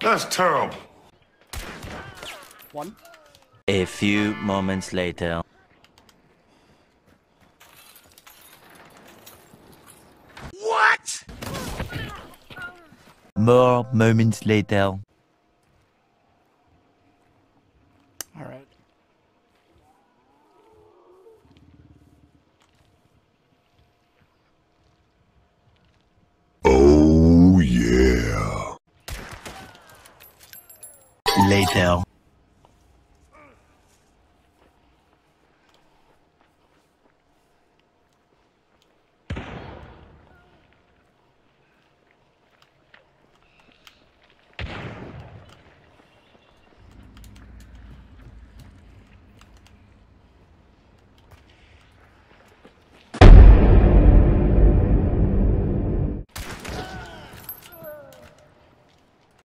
That's terrible. One. A few moments later. What? More moments later. All right. Oh, yeah. Later.